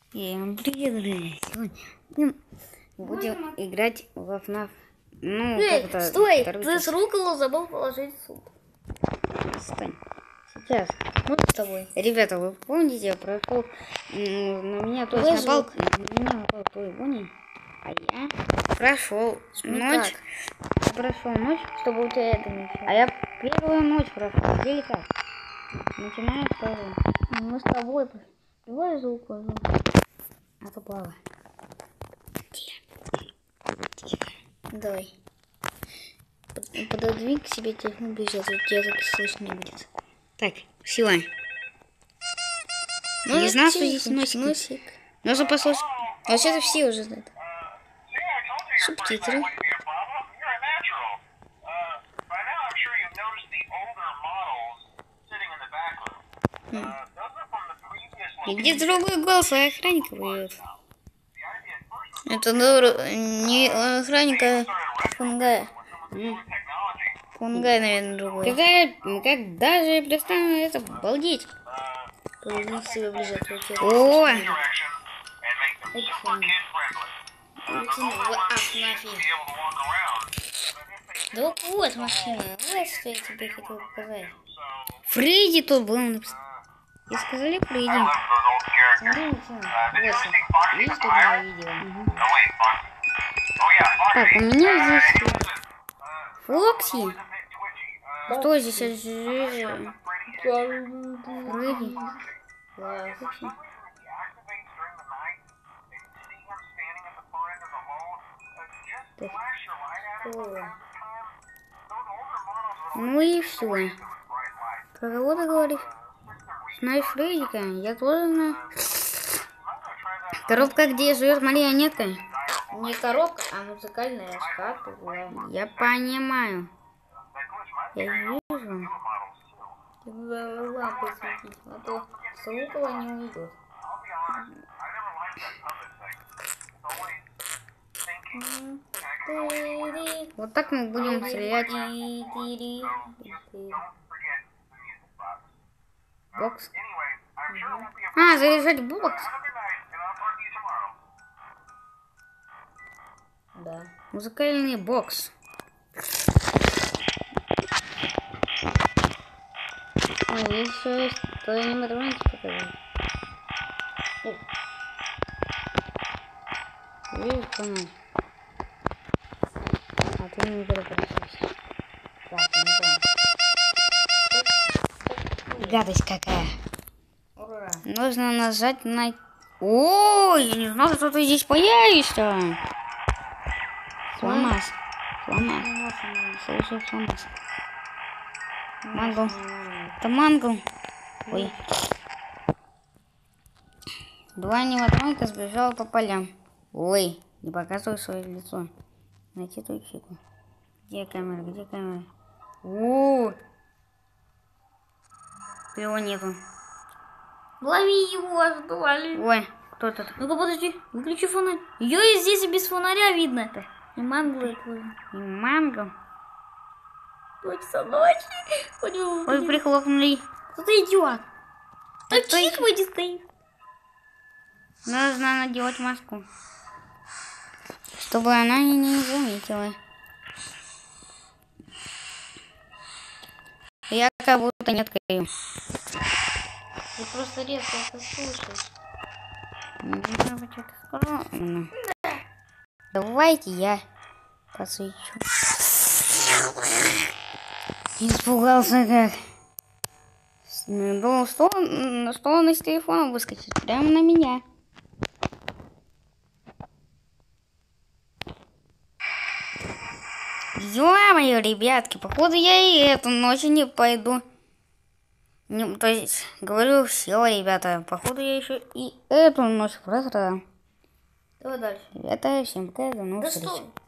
Всем привет, друзья! Сегодня будем играть в FNAF. Ну, как-то стой! Ты с руколу забыл положить суп. Стань. Сейчас. Мы с тобой. Ребята, вы помните, я прошел на меня тоже напал. На меня напал твой Бонни. А я прошел ночь. Прошел ночь, чтобы у тебя это не было. А я первую ночь прошел. Или как? Начинаем вторую. Мы с тобой. Давай звук. А то плава. Давай. Пододвинь к себе телефон ближе, а то тебя так слышно не будет. Так, сила. Не знал, что здесь носик. Нужно послушать. А вообще-то все уже знают. Субтитры. И где другой голос охранника поет? Это не охранника Фунгая. Фунгай, наверное, другой. Как даже перестану это обалдеть. Пододвинь к себе ближе, а то тебя О! Да вот машина. Вот что я тебе хотел показать. Фредди тут был написано. И сказали Фредди. Смотри, вот. Видишь, тут мое видео? Так, у меня здесь Фокси. Что здесь? Фредди. Фокси. Ну и все. Про кого ты говоришь? Знаешь Фреддика? Я тоже знаю. Коробка, где живет марионетка. Не коробка, а музыкальная шкафа. Я понимаю. Я вижу. Лампы светить, а то с лукова не уйдет. Вот так мы будем стрелять. Бокс. А, заряжать бокс. Да. Музыкальный бокс. Ой, здесь все есть. То я не математику показал. Видишь, понял. А ты не перепрошился. Так, не понял. Гадость какая. Ура. Нужно нажать на... Ой, я не знал, что ты здесь появишься. Фломас. Фломас. Слушай, Фломас. Мангл. Это Мангл. Ой. Два аниматроника сбежала по полям. Ой, не показывай свое лицо. Найти ту чику. Где камера? Где камера? О, его нету. Лови его, ждали. Ой, кто это? Ну-ка, подожди, выключи фонарь. Ее и здесь и без фонаря видно. И Мангл это. И Мангл. Ночь ночи. Ой, прихлопнули. Кто ты идиот? Так чик выйди стоит. Нужно надевать маску, чтобы она не заметила. Я как будто не открою. Ты просто редко это слушаешь. Давайте я посвечу. Испугался как. Думал, что он из телефона выскочит прямо на меня. Ё-моё, ребятки, походу я и эту ночь не пойду. То есть, говорю, все, ребята, походу я еще и эту ночь просрал. Давай дальше. Ребята, всем пока, до новых Да встреч. что?